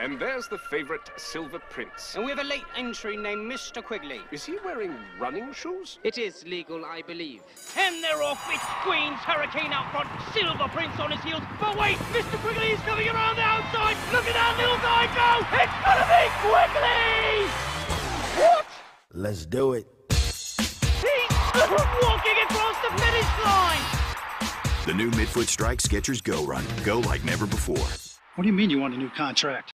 And there's the favourite Silver Prince. And we have a late entry named Mr. Quigley. Is he wearing running shoes? It is legal, I believe. And they're off. It's Queen's Hurricane out front. Silver Prince on his heels. But wait, Mr. Quigley is coming around the outside. Look at that little guy go. It's gonna be Quigley! What? Let's do it. He's walking across the finish line. The new Midfoot Strike Skechers Go Run. Go like never before. What do you mean you want a new contract?